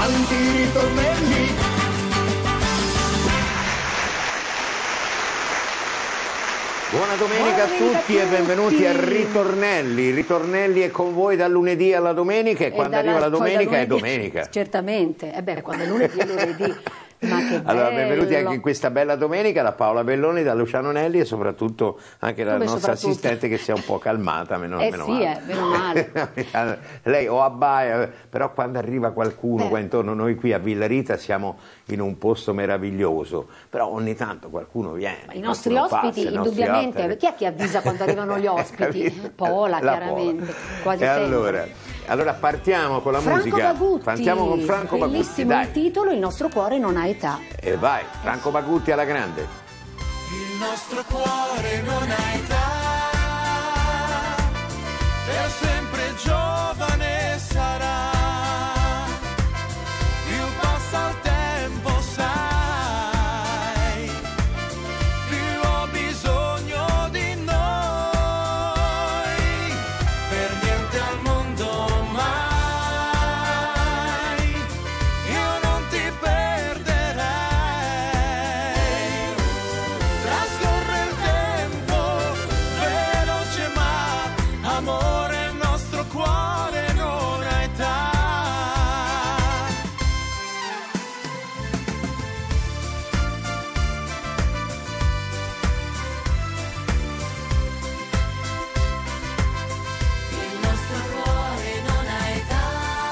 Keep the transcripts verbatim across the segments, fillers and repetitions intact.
tanti ritornelli. Buona domenica, Buona domenica a tutti e benvenuti a Ritornelli. Ritornelli è con voi dal lunedì alla domenica e, e quando dalla, arriva la domenica è domenica. Certamente, è beh, quando è lunedì è lunedì. Ma che allora, bello. benvenuti anche in questa bella domenica da Paola Belloni, da Luciano Nelli e soprattutto anche dalla Come nostra soprattutto? assistente che si è un po' calmata, meno, eh meno sì, male. Eh, meno male. Lei o abbaia, però quando arriva qualcuno eh. qua intorno, noi qui a Villa Rita siamo in un posto meraviglioso, però ogni tanto qualcuno viene. Ma i nostri ospiti, passa, indubbiamente, nostri... chi è che avvisa quando arrivano gli ospiti? Paola, la chiaramente, Pola. quasi e sempre. Allora, allora partiamo con la Franco musica. Bagutti, Partiamo con Franco Bagutti, bellissimo dai. il titolo, Il nostro cuore non ha età. E vai, Franco Bagutti alla grande. Il nostro cuore non ha età, per sempre giovane sarà. Più passa il tempo, sai, più ho bisogno di noi. Per niente al mondo mai io non ti perderei. Trascorre il tempo veloce, ma amore, il nostro cuore non ha età. Il nostro cuore non ha età.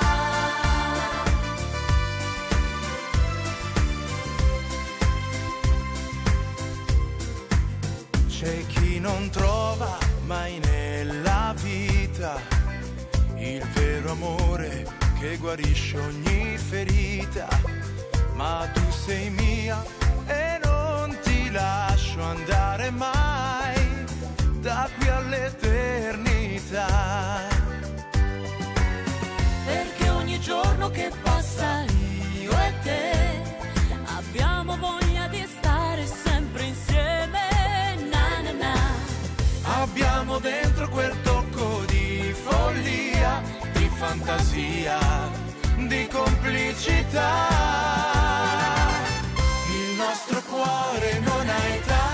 C'è chi non trova mai nella vita il vero amore che guarisce ogni ferita, ma tu sei mia e non ti lascio andare mai da qui all'eternità. Perché ogni giorno che passa io e te abbiamo voglia di stare sempre insieme. Na na na. Abbiamo dentro quel tocco di follia, di fantasia, di complicità. Il nostro cuore non ha età,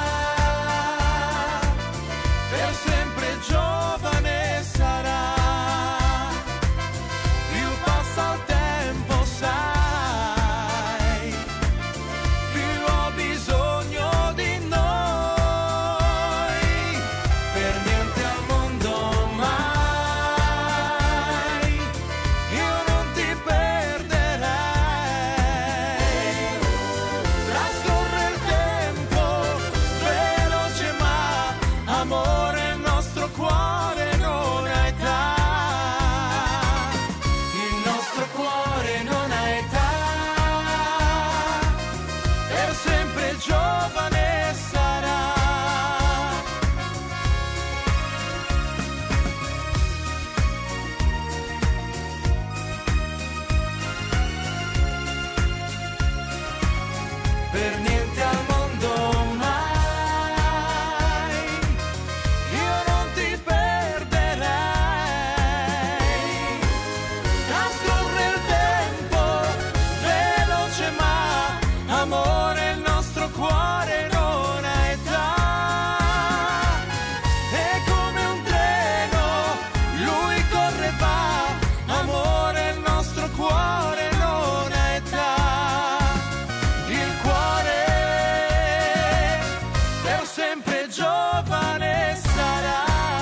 per sempre giovane sarà. Più passa il tempo, sai, più ho bisogno di noi. Per niente al mondo mai io non ti perderei. Trascorre il tempo veloce, ma amore, il nostro cuore non ha età. Il nostro cuore non ha età, per sempre giovane sarà. Per niente al mondo mai io non ti perderei. Trascorre il tempo veloce, ma amore, il nostro cuore non ha età. È come un treno, lui corre e va. Amore, il nostro cuore non ha età. Il cuore per sempre giovane sarà.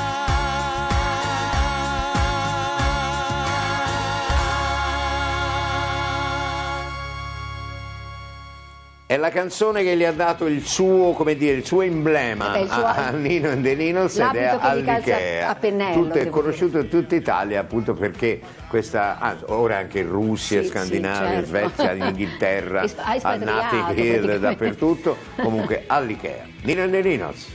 È la canzone che gli ha dato il suo, come dire, il suo emblema Eh beh, il suo- a, a Nino and the Ninos ed è L'abito che gli calza all'Ikea. a pennello, Tutto è devo conosciuto in tutta Italia appunto perché questa, ah, ora anche in Russia, Sì, Scandinavia, sì, certo. Svezia, in Inghilterra, È sp- ha a espatriato Notting Hill, praticamente. dappertutto, comunque all'Ikea. Nino and the Ninos.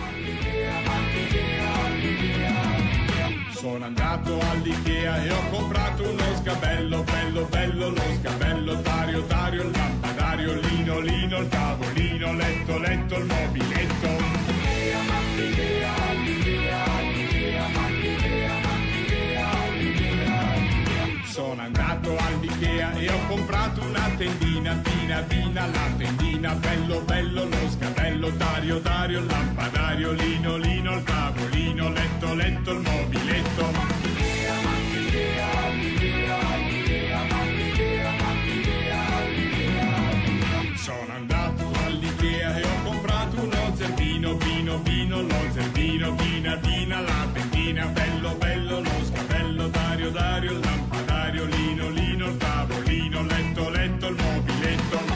Sono andato all'Ikea e ho comprato uno sgabello, bello bello lo sgabello, Dario Dario, il lampadario, lino lino, il tavolino, letto letto, il mobiletto. Sono andato all'Ikea e ho comprato una tendina, tina, tina, la tendina, bello, bello, lo sgabello, Dario, Dario, il lampadario, lino, lino, il tavolino, letto, letto, il mobiletto. Sono andato all'Ikea e ho comprato uno zerbino, vino, vino, lo zerbino, vina, vina, la tendina, bello, bello, lo sgabello, Dario, Dario, il lampadario, lino, lino, il tavolino, letto, letto, il mobiletto.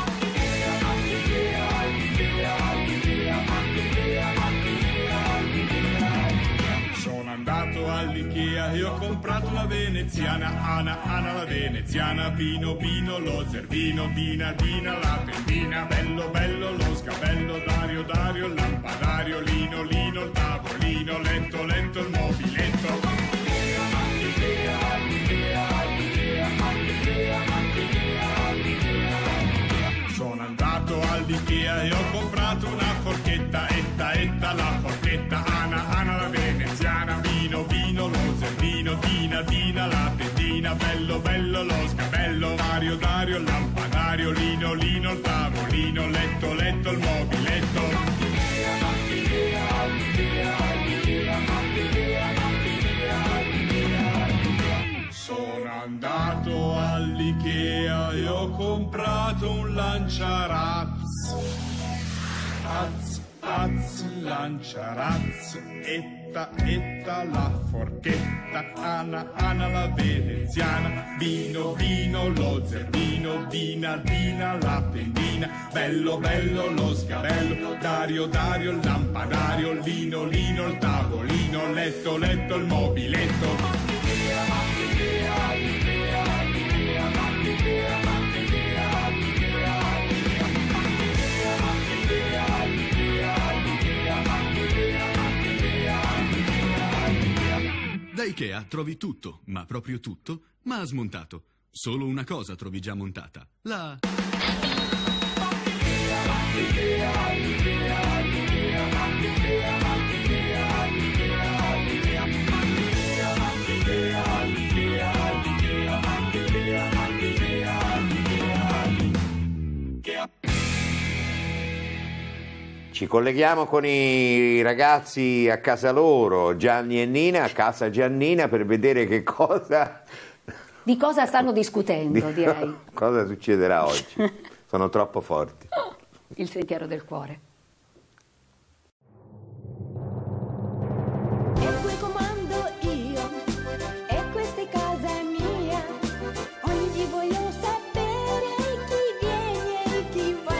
Sono andato all'Ikea e ho comprato una veneziana, Ana, Ana la veneziana, vino, vino, lo zerbino, dina, dina, la tendina, bello, bello, lo sgabello, Dario, Dario, il lampadario, lino, lino, il tavolino, letto, letto, il mobiletto. Sono andato all'Ikea e ho comprato una forchetta, etta, etta, la forchetta, Ana, Ana la veneziana, vino, vino, lo zerbino, dina, dina, la tendina, bello, bello, lo sgabello, Dario, Dario, il lampadario, lino, lino, il tavolino, letto, letto, il mobiletto. Sono andato all'Ikea e ho comprato un lanciarazzo. Az, az, lanciarazzo, etta, etta, la forchetta, Ana, Ana la veneziana, vino, vino, lo zerbino, dina, dina, la tendina, bello, bello, lo sgabello, Dario, Dario, il lampadario, lino, lino, il tavolino, letto, letto, il mobiletto. Da Ikea trovi tutto, ma proprio tutto, ma smontato. Solo una cosa trovi già montata, la... Ci colleghiamo con i ragazzi a casa loro, Gianni e Nina, a casa Giannina, per vedere che cosa... Di cosa stanno discutendo, di direi. Cosa succederà oggi. Sono troppo forti. Il sentiero del cuore. E qui comando io, e questa casa è mia. Oggi voglio sapere chi viene e chi va.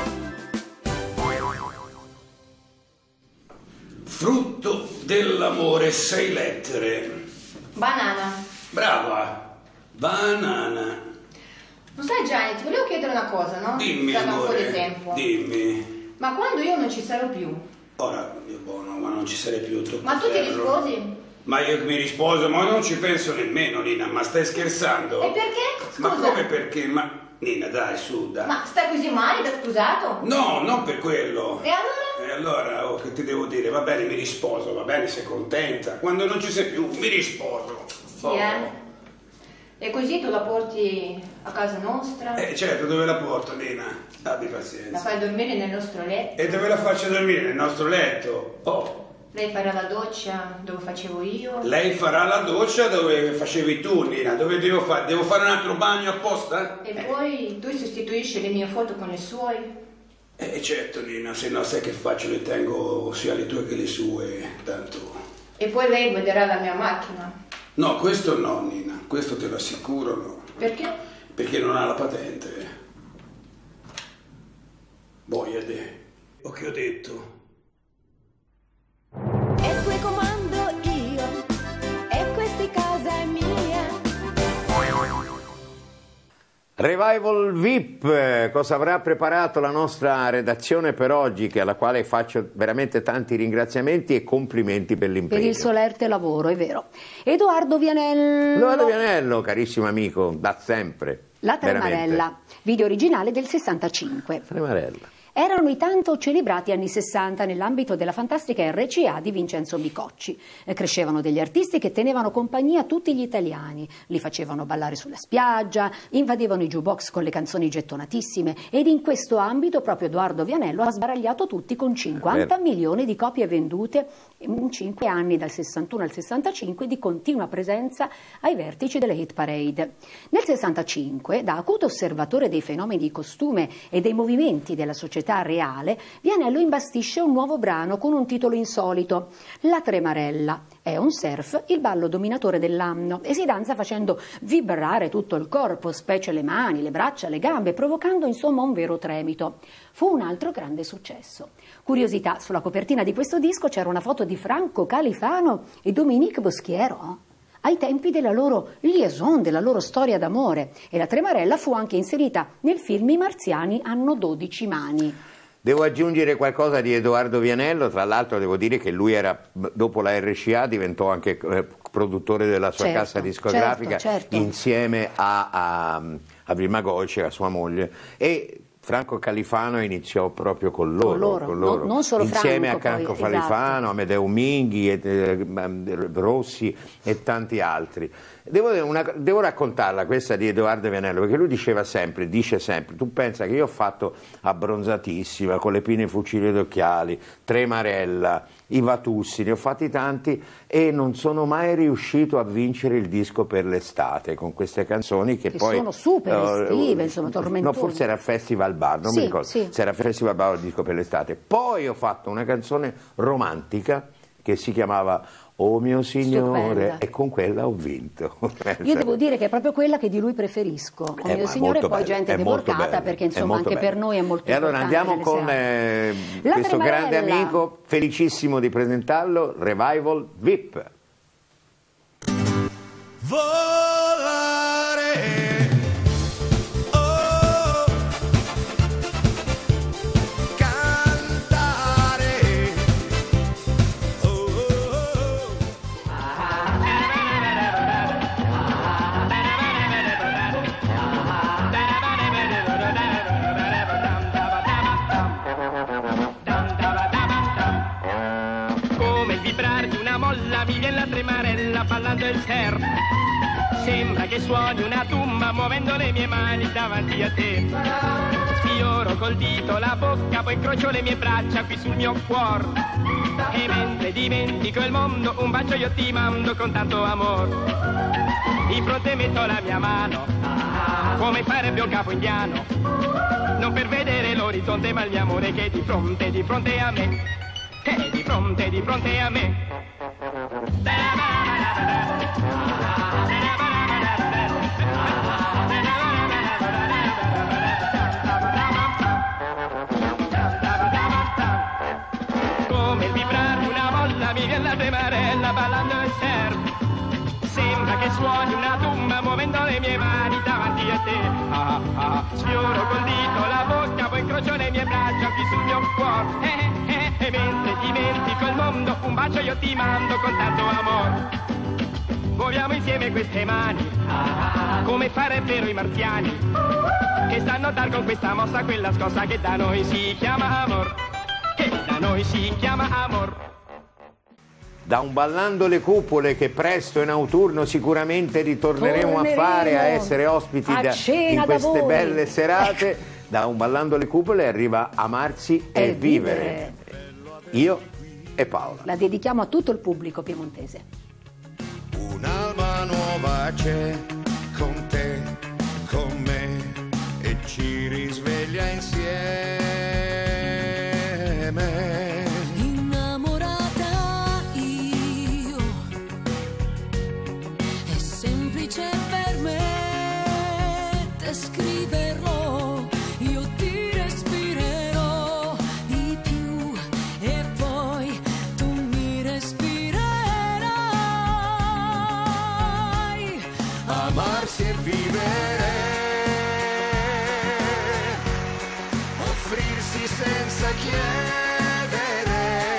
Frutto dell'amore, sei lettere. Banana. Brava. Banana. Lo sai Gianni, ti volevo chiedere una cosa, no? Dimmi, Dato un po' amore. di tempo. Dimmi. Ma quando io non ci sarò più? Ora, io buono, ma non ci sarei più tocco Ma tu ti ferro. risposi? Ma io che mi risposo, ma non ci penso nemmeno, Nina, ma stai scherzando? E perché? Scusa. Ma come perché? Ma, Nina, dai, su, dai. Ma stai così male, da sposato? No, non per quello. E allora? E allora, oh, che ti devo dire? Va bene, mi risposo, va bene, sei contenta. Quando non ci sei più, mi risposo. Sì, eh? E così tu la porti a casa nostra? Eh, certo, dove la porto, Nina? Abbi La pazienza. fai dormire nel nostro letto? E dove la faccio dormire? Nel nostro letto? Oh, Lei farà la doccia dove facevo io? lei farà la doccia dove facevi tu, Nina. Dove devo fare? Devo fare un altro bagno apposta? E poi tu sostituisci le mie foto con le sue? Eh, certo, Nina, se no sai che faccio? Le tengo sia le tue che le sue, tanto... E poi lei vedrà la mia macchina? No, questo no, Nina, questo te lo assicuro, no. Perché? Perché non ha la patente. Boiade. O che ho detto? E qui comando io, e questa casa è mia. Revival V I P, cosa avrà preparato la nostra redazione per oggi, che alla quale faccio veramente tanti ringraziamenti e complimenti per l'impegno. Per il solerte lavoro, è vero. Edoardo Vianello. Edoardo Vianello, carissimo amico, da sempre. La Tremarella, veramente. video originale del sessantacinque. Tremarella. Erano i tanto celebrati anni sessanta nell'ambito della fantastica R C A di Vincenzo Micocci. Eh, crescevano degli artisti che tenevano compagnia a tutti gli italiani, li facevano ballare sulla spiaggia, invadevano i jukebox con le canzoni gettonatissime ed in questo ambito proprio Edoardo Vianello ha sbaragliato tutti con cinquanta milioni di copie vendute in cinque anni, dal sessantuno al sessantacinque, di continua presenza ai vertici delle hit parade. Nel sessantacinque, da acuto osservatore dei fenomeni di costume e dei movimenti della società reale, Vianello imbastisce un nuovo brano con un titolo insolito, La Tremarella. È un surf, il ballo dominatore dell'anno, e si danza facendo vibrare tutto il corpo, specie le mani, le braccia, le gambe, provocando insomma un vero tremito. Fu un altro grande successo. Curiosità, sulla copertina di questo disco c'era una foto di Franco Califano e Dominique Boschiero, ai tempi della loro liaison, della loro storia d'amore, e la Tremarella fu anche inserita nel film I Marziani hanno dodici mani. Devo aggiungere qualcosa di Edoardo Vianello, tra l'altro devo dire che lui era, dopo la R C A diventò anche eh, produttore della sua certo, cassa discografica, certo, certo. insieme a, a, a Vilma Goci, a sua moglie, e Franco Califano iniziò proprio con loro, con loro, con loro. Non, non solo insieme Franco, a Franco poi, Califano, esatto. Amedeo Minghi, e, eh, Rossi e tanti altri. Devo, una, devo raccontarla questa di Edoardo Vianello, perché lui diceva sempre, dice sempre, tu pensa che io ho fatto Abbronzatissima, con le pinne fucili ed occhiali, Tremarella, i Vatussi, ne ho fatti tanti e non sono mai riuscito a vincere il disco per l'estate con queste canzoni che, che poi sono super uh, estive, insomma, tormentose. No, forse era Festival Bar, non sì, mi ricordo, sì. se era Festival Bar il disco per l'estate. Poi ho fatto una canzone romantica che si chiamava Oh mio signore, Stupenda. E con quella ho vinto. Io devo dire che è proprio quella che di lui preferisco, Oh Eh, mio ma signore, e molto poi bello, Gente è molto Deportata, bello, perché è insomma molto anche bello. per noi è molto E allora importante. andiamo con serate. eh, La questo Tremarella. grande amico, felicissimo di presentarlo, Revival V I P. Volare, oh, cantare, oh, oh, oh. Come il vibrare di una molla mi viene la tremarella ballando il surf. Sembra che suoni una tumba muovendo le mie mani davanti a te. Sfioro col dito la bocca, poi incrocio le mie braccia qui sul mio cuore. E mentre dimentico il mondo, un bacio io ti mando con tanto amore. Di fronte metto la mia mano, come farebbe un capo indiano. Non per vedere l'orizzonte, ma il mio amore che è di fronte, di fronte a me. Che è di fronte, di fronte a me. Come il vibrare di una molla mi viene la tremarella ballando il surf. Sembra che suoni una tumba muovendo le mie mani davanti a te. Ah, ah, sfioro col dito la bocca, poi incrocio le mie braccia qui sul mio cuore. Eh, eh, e mentre dimentico il mondo, un bacio io ti mando con tanto amore. Muoviamo insieme queste mani, come farebbero i marziani, che stanno a dar con questa mossa quella scossa che da noi si chiama amor, che da noi si chiama amor. Da un Ballando le Cupole che presto in autunno sicuramente ritorneremo Torneremo a fare, a essere ospiti a da, cena in da queste voi. belle serate. Da un Ballando le Cupole arriva Amarsi e, E vivere. Io e Paola. La dedichiamo a tutto il pubblico piemontese. Un'alba nuova c'è con te, con me, e ci risveglia insieme. Innamorata io, è semplice per me descriverlo, io ti respirerò di più e poi tu mi respirerai. Amarsi e vivere, offrirsi senza chiedere,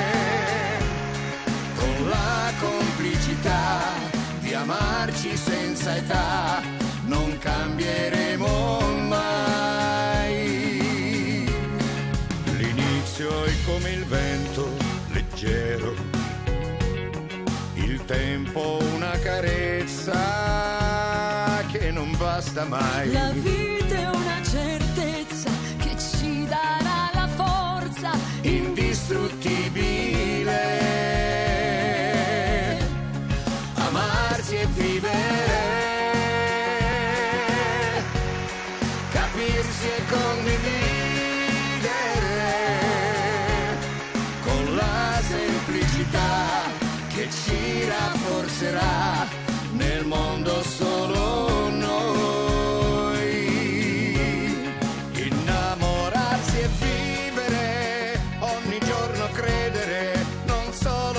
con la complicità di amarci senza età, non cambieremo mai. basta mai. La vita è una certezza che ci darà la forza indistruttibile. Amarsi e vivere, capirsi e condividere, con la semplicità che ci rafforzerà nel mondo solo noi. Innamorarsi e vivere, ogni giorno credere, non solo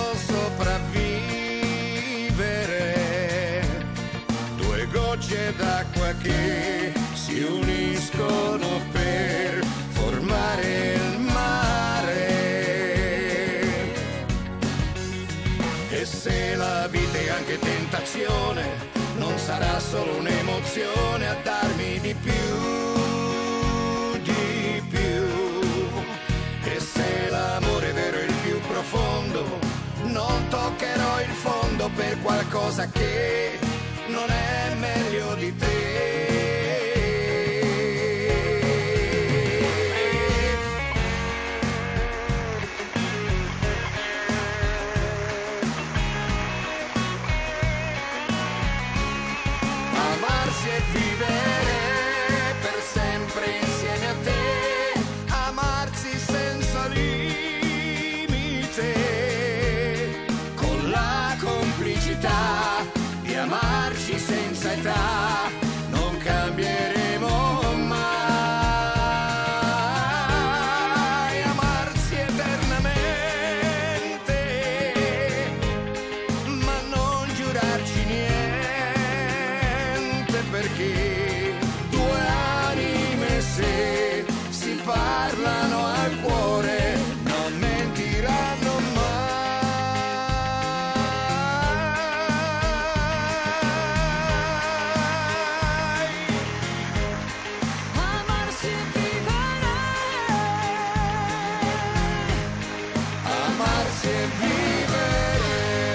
sopravvivere. Due gocce d'acqua che si uniscono per formare il mare. E se la vita è anche tentazione, non sarà solo un'emozione a darmi di più, di più. E se l'amore vero è il più profondo, non toccherò il fondo per qualcosa che non è meglio di te. Amarsi e vivere per sempre insieme a te, amarsi senza limite, con la complicità di amarci senza età, non cambieremo mai. Amarsi eternamente, ma non giurarci niente, perché due anime se si parlano al cuore non mentiranno mai. amarsi e vivere, Amarsi e vivere.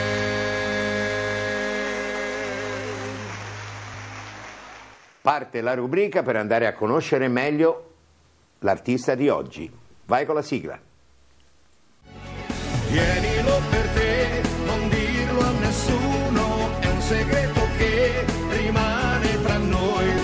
Parte la rubrica per andare a conoscere meglio l'artista di oggi. Vai con la sigla. Tienilo per te, non dirlo a nessuno, è un segreto che rimane tra noi.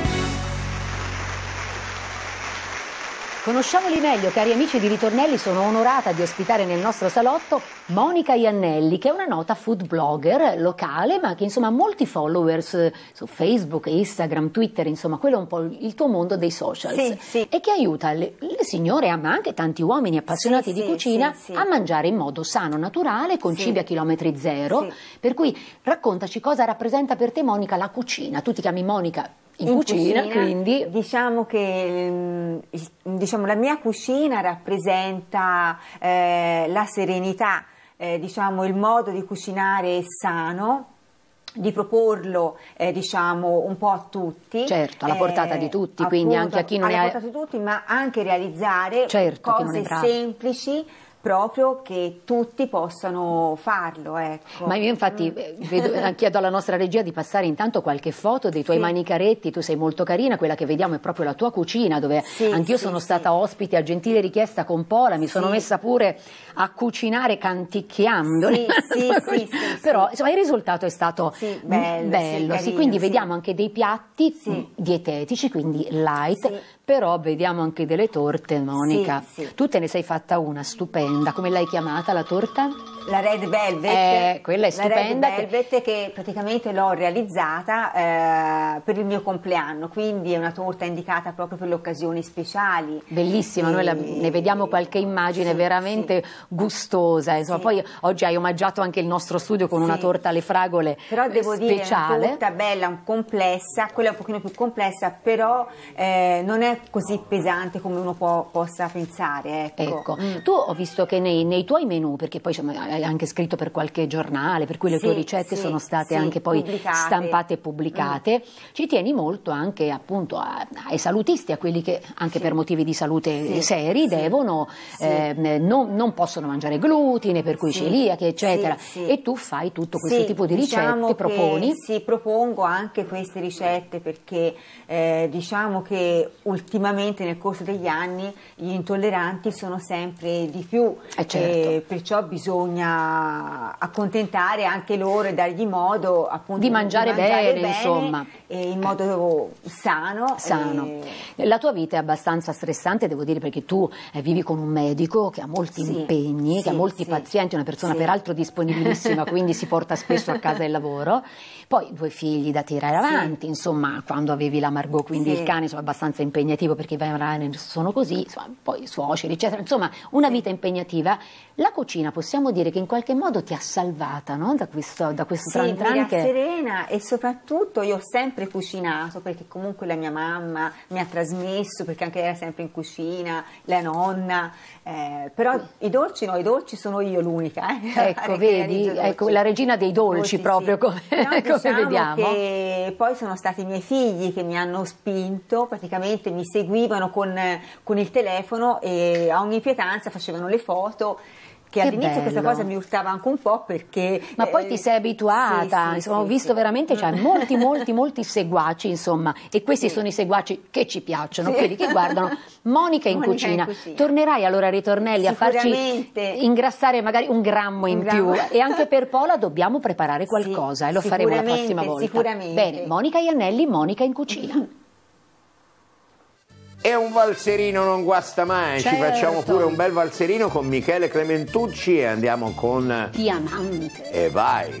Conosciamoli meglio, cari amici di Ritornelli, sono onorata di ospitare nel nostro salotto Monica Iannelli, che è una nota food blogger locale, ma che insomma ha molti followers eh, su Facebook, Instagram, Twitter, insomma quello è un po' il tuo mondo dei social. Sì, sì. E che aiuta le, le signore, ma anche tanti uomini appassionati Sì, di sì, cucina sì, sì. a mangiare in modo sano, naturale, con Sì. cibi a chilometri zero. Sì. Per cui raccontaci cosa rappresenta per te, Monica, la cucina. Tu ti chiami Monica in, cucina, quindi... Diciamo che mm, il- diciamo, la mia cucina rappresenta eh, la serenità, eh, diciamo, il modo di cucinare sano, di proporlo eh, diciamo un po' a tutti. Certo, alla portata di tutti, quindi anche a chi non alla è- portata di tutti, ma anche realizzare Certo, chi non è cose bravo. semplici, proprio che tutti possano farlo, ecco. Ma io infatti eh, vedo- eh, chiedo alla nostra regia di passare intanto qualche foto dei tuoi Sì. manicaretti. Tu sei molto carina, quella che vediamo è proprio la tua cucina, dove Sì, anch'io sì, sono sì. stata ospite a gentile richiesta con Pola, mi sono Sì. messa pure a cucinare canticchiandole. Sì, sì, sì, sì, sì. Però insomma il risultato è stato Sì, mm, bello, bello, sì, sì, carino, quindi sì. vediamo anche dei piatti Sì. mm, dietetici, quindi light, Sì. però vediamo anche delle torte, Monica. Sì, sì. Tu te ne sei fatta una stupenda, come l'hai chiamata la torta? La Red Velvet, Eh, quella è stupenda, La che- Red Velvet che praticamente l'ho realizzata eh, per il mio compleanno, quindi è una torta indicata proprio per le occasioni speciali. Bellissima, noi la- ne vediamo qualche immagine Sì, veramente gustosa, insomma, Sì. poi oggi hai omaggiato anche il nostro studio con una Sì. torta alle fragole Però devo eh, dire, è una speciale. torta bella, complessa, quella è un pochino più complessa, però eh, non è è così pesante come uno può, possa pensare. Ecco, Ecco, Mm. tu ho visto che nei, nei tuoi menù, perché poi insomma, hai anche scritto per qualche giornale, per cui le Sì, tue ricette sì, sono state sì, anche poi pubblicate. stampate e pubblicate, ci tieni molto anche appunto a- ai salutisti, a quelli che anche Sì. per motivi di salute Sì, seri sì, devono, sì. eh, non, non possono mangiare glutine, per cui Sì, celiache, eccetera. sì, sì. E tu fai tutto questo Sì, tipo di diciamo ricette, che proponi. Sì, propongo anche queste ricette perché eh, diciamo che ultimamente nel corso degli anni gli intolleranti sono sempre di più, Eh, certo. e perciò bisogna accontentare anche loro e dargli modo appunto Di mangiare bene, insomma. e in modo sano. Sano. e- La tua vita è abbastanza stressante, devo dire, perché tu eh, vivi con un medico che ha molti Sì, impegni, che ha sì, molti sì. pazienti, una persona Sì. peraltro disponibilissima, quindi si porta spesso a casa il lavoro. Poi due figli da tirare Sì. avanti, insomma, quando avevi la Margot, quindi Sì. il cane, insomma, abbastanza impegnativo perché i Weimaraner sono così, insomma, poi i suoceri, eccetera, insomma, una vita impegnativa. La cucina possiamo dire che in qualche modo ti ha salvata, no? Da questo, da questo Sì, tran tran mi che... rasserena e soprattutto io ho sempre cucinato perché comunque la mia mamma mi ha trasmesso, perché anche lei era sempre in cucina, la nonna, eh, però i dolci no, i dolci sono io l'unica. Eh, Ecco, che vedi, realizzo ecco, dolci. la regina dei dolci, Dolci, proprio sì. come, Però come diciamo vediamo. che poi sono stati i miei figli che mi hanno spinto, praticamente mi seguivano con, con il telefono e a ogni pietanza facevano le foto. Che Che all'inizio questa bello. cosa mi urtava anche un po' perché... Ma poi eh, ti sei abituata, sì, sì, insomma, ho sì, visto sì. veramente, cioè, molti, molti, molti seguaci, insomma, e questi Sì. sono i seguaci che ci piacciono, Sì. quelli che guardano Monica in, Monica in cucina. cucina. Tornerai allora, Ritornelli, a farci Sicuramente. ingrassare magari un grammo in Un più, grammo. e anche per Pola dobbiamo preparare qualcosa, Sì, e lo faremo la sicuramente, prossima volta. sicuramente. Bene, Monica Iannelli, Monica in cucina. E un valserino non guasta mai, ci Certo. facciamo pure un bel valserino con Michele Clementucci e andiamo con... Diamante. E vai!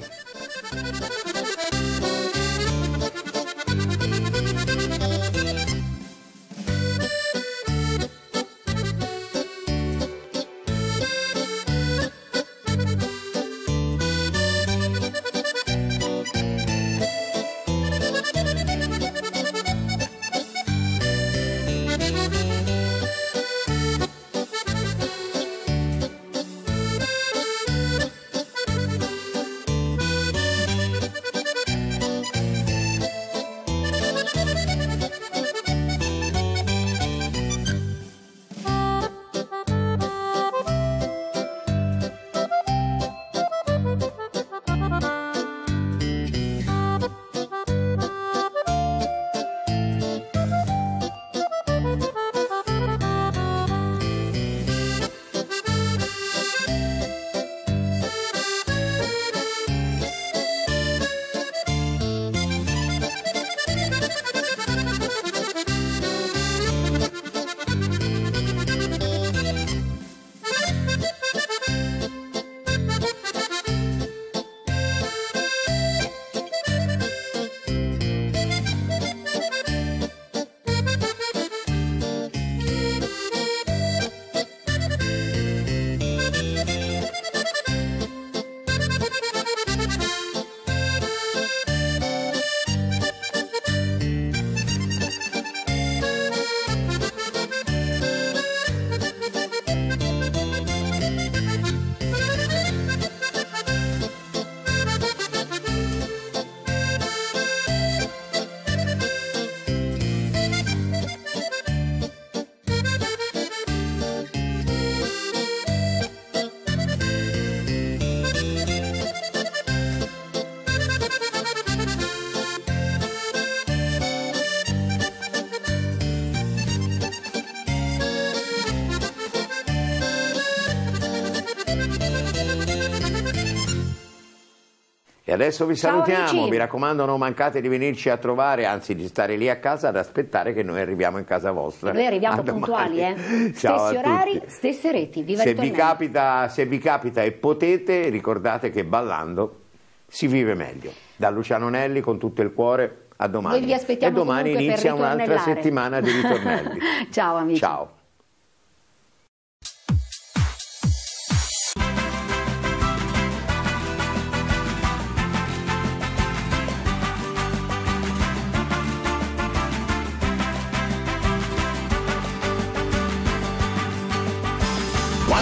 E adesso vi Ciao, salutiamo, amici. mi raccomando non mancate di venirci a trovare, anzi di stare lì a casa ad aspettare che noi arriviamo in casa vostra. Noi arriviamo A domani. puntuali, eh? Ciao Stessi a orari, tutti. stesse reti. Viva Se il vi, Ritornelli. capita, se vi capita e potete, ricordate che ballando si vive meglio. Da Luciano Nelli con tutto il cuore, a domani. Noi vi aspettiamo e domani comunque per inizia un'altra ritornellare. settimana di ritornelli. Ciao amici. Ciao.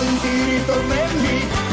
tanti ritornelli